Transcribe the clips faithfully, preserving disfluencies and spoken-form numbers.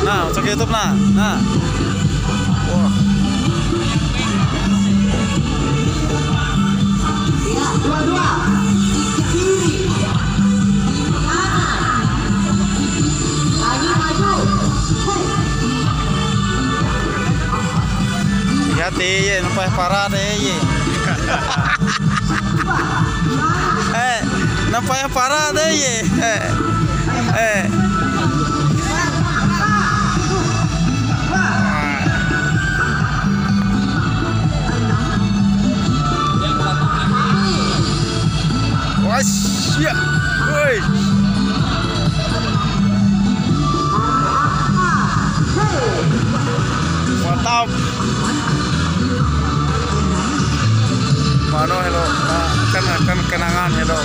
Nah, masuk YouTube nah. Nah. Wah. Dua-dua. Kiri. Kanan. Lagi maju. Hati ye, nampak parah deh ye. Eh, nampak parah deh ye. Eh. Eh. Wasya, woi. Mantap. Mana hello, kan kan kenangan hello.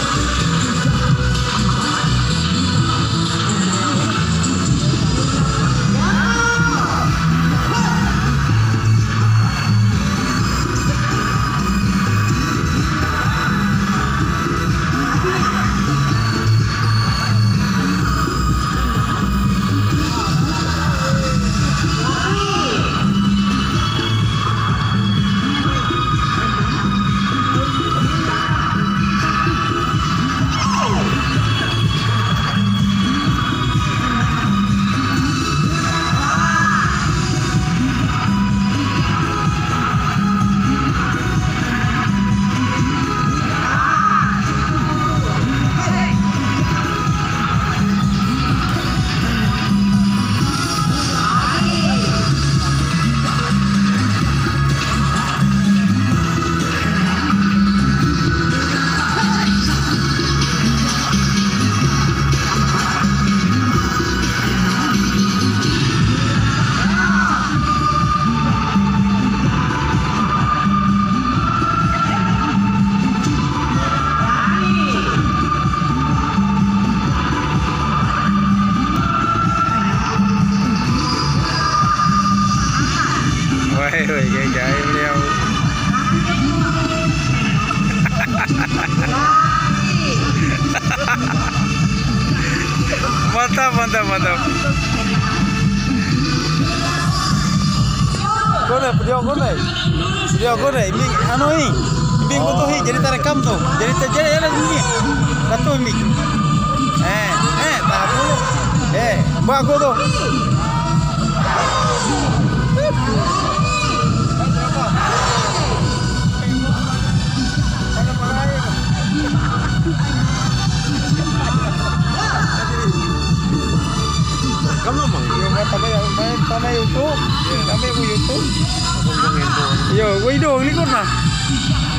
Woi, woi, gaya beliau. Mantap, mantap, mantap. Kone, video kone, video kone. Ini anu ini, ini foto ini jadi terekam tuh. Jadi jadi ada ini, satu ini. Eh, eh, tahap dulu. Eh, bagus tuh. Kamu mang, yung mga tamay, may tamay YouTube, tamay mo YouTube. Yo, gue dong, likod na.